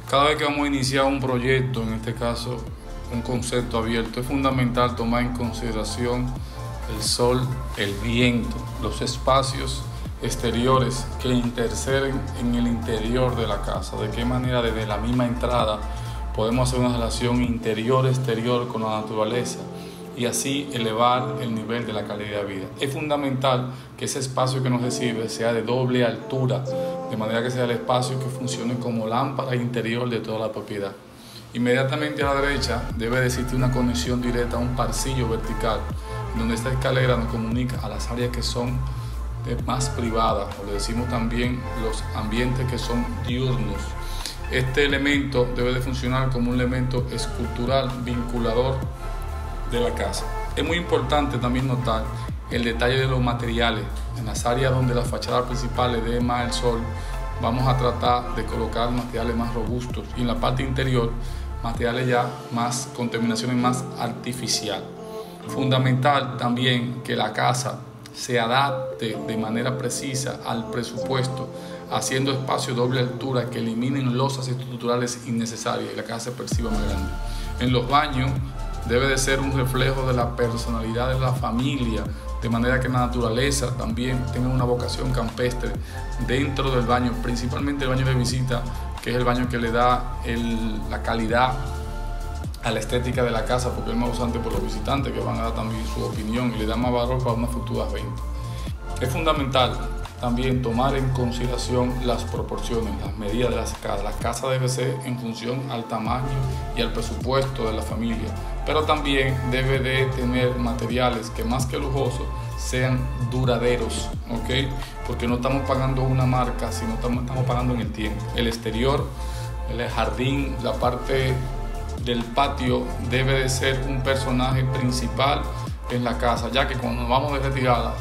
Cada vez que vamos a iniciar un proyecto, en este caso un concepto abierto, es fundamental tomar en consideración el sol, el viento, los espacios exteriores que interceden en el interior de la casa. De qué manera desde la misma entrada podemos hacer una relación interior-exterior con la naturaleza y así elevar el nivel de la calidad de vida. Es fundamental que ese espacio que nos recibe sea de doble altura, de manera que sea el espacio que funcione como lámpara interior de toda la propiedad. Inmediatamente a la derecha debe de existir una conexión directa a un pasillo vertical, donde esta escalera nos comunica a las áreas que son más privadas, o le decimos también los ambientes que son diurnos. Este elemento debe de funcionar como un elemento escultural vinculador de la casa. Es muy importante también notar el detalle de los materiales. En las áreas donde las fachadas principales dé más el sol, vamos a tratar de colocar materiales más robustos y en la parte interior materiales ya más con terminaciones más artificial. Fundamental también que la casa se adapte de manera precisa al presupuesto, haciendo espacios de doble altura que eliminen losas estructurales innecesarias y la casa se perciba más grande. En los baños debe de ser un reflejo de la personalidad de la familia, de manera que la naturaleza también tenga una vocación campestre dentro del baño, principalmente el baño de visita, que es el baño que le da la calidad a la estética de la casa, porque es más usante por los visitantes que van a dar también su opinión y le da más valor para unas futuras ventas. Es fundamental también tomar en consideración las proporciones, las medidas de las casas. Las casas deben ser en función al tamaño y al presupuesto de la familia, pero también debe de tener materiales que más que lujosos sean duraderos, ¿ok? Porque no estamos pagando una marca, sino estamos pagando en el tiempo. El exterior, el jardín, la parte del patio debe de ser un personaje principal en la casa, ya que cuando nos vamos de retirada,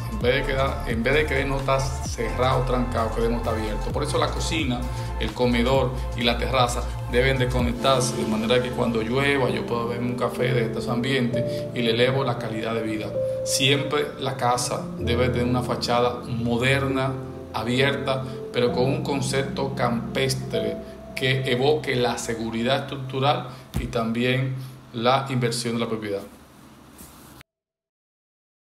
en vez de que no estar cerrado, trancado, que debemos estar abierto. Por eso la cocina, el comedor y la terraza deben de conectarse, de manera que cuando llueva yo puedo beberme un café de estos ambientes y le elevo la calidad de vida. Siempre la casa debe tener una fachada moderna, abierta, pero con un concepto campestre que evoque la seguridad estructural y también la inversión de la propiedad.